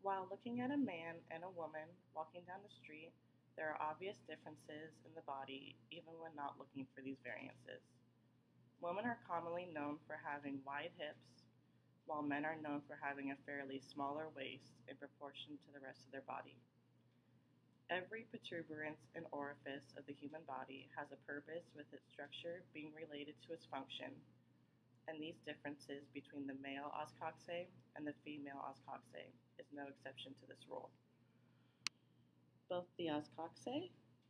While looking at a man and a woman walking down the street, there are obvious differences in the body even when not looking for these variances. Women are commonly known for having wide hips, while men are known for having a fairly smaller waist in proportion to the rest of their body. Every protuberance and orifice of the human body has a purpose, with its structure being related to its function, and these differences between the male os coxae and the female os coxae is no exception to this rule. Both the os coxae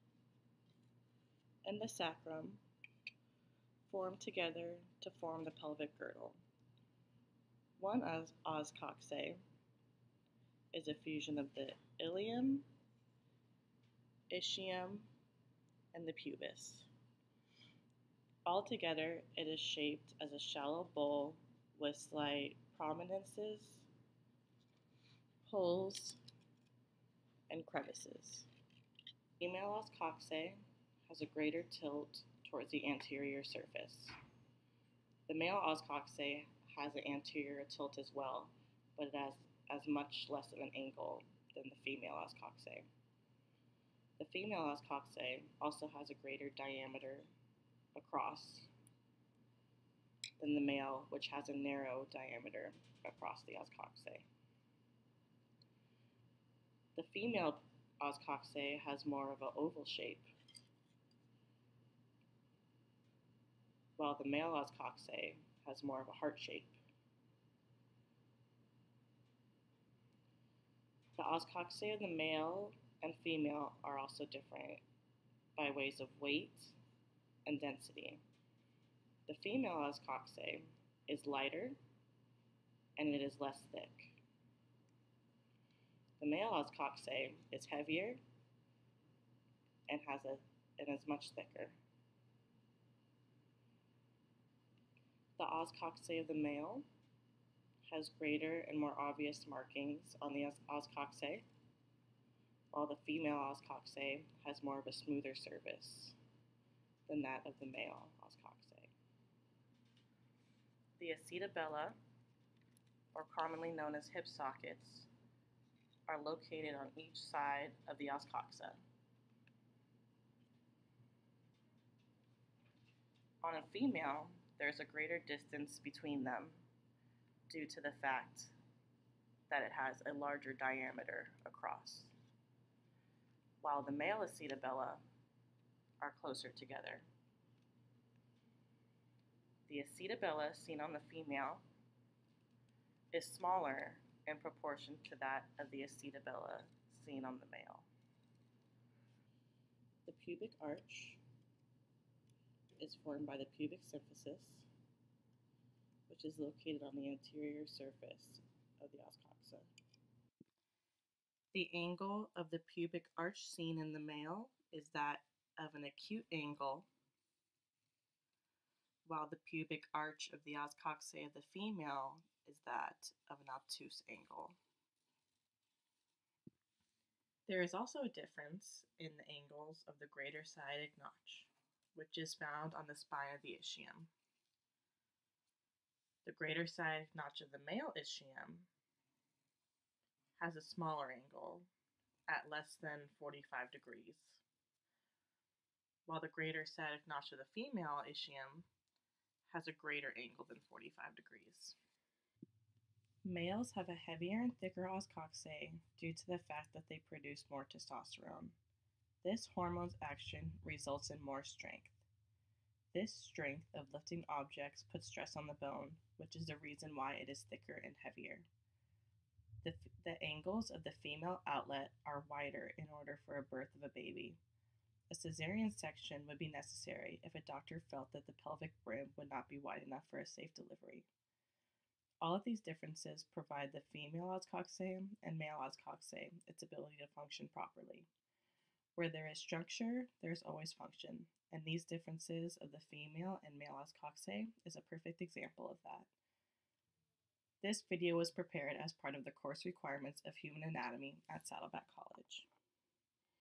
and the sacrum form together to form the pelvic girdle. One os coxae is a fusion of the ilium, ischium, and the pubis. Altogether, it is shaped as a shallow bowl with slight prominences, holes, and crevices. Female os coxae has a greater tilt towards the anterior surface. The male os coxae has an anterior tilt as well, but it has as much less of an angle than the female os coxae. The female os coxae also has a greater diameter across than the male, which has a narrow diameter across the os coxae. The female os coxae has more of an oval shape, while the male os coxae has more of a heart shape. The os coxae of the male and female are also different by ways of weight and density. The female os coxae is lighter and it is less thick. The male os coxae is heavier and is much thicker. The os coxae of the male has greater and more obvious markings on the os coxae, while the female os coxae has more of a smoother surface than that of the male os coxae. The acetabella, or commonly known as hip sockets, are located on each side of the os coxa. On a female, there's a greater distance between them due to the fact that it has a larger diameter across, while the male acetabella are closer together. The acetabella seen on the female is smaller in proportion to that of the acetabella seen on the male. The pubic arch is formed by the pubic symphysis, which is located on the anterior surface of the os coxa. The angle of the pubic arch seen in the male is that of an acute angle, while the pubic arch of the os coxae of the female is that of an obtuse angle. There is also a difference in the angles of the greater sciatic notch, which is found on the spine of the ischium. The greater sciatic notch of the male ischium has a smaller angle at less than 45 degrees, while the greater sciatic notch of the female ischium has a greater angle than 45 degrees. Males have a heavier and thicker os coxae due to the fact that they produce more testosterone. This hormone's action results in more strength. This strength of lifting objects puts stress on the bone, which is the reason why it is thicker and heavier. The angles of the female outlet are wider in order for a birth of a baby. A cesarean section would be necessary if a doctor felt that the pelvic brim would not be wide enough for a safe delivery. All of these differences provide the female os coxae and male os coxae its ability to function properly. Where there is structure, there is always function, and these differences of the female and male os coxae is a perfect example of that. This video was prepared as part of the course requirements of Human Anatomy at Saddleback College.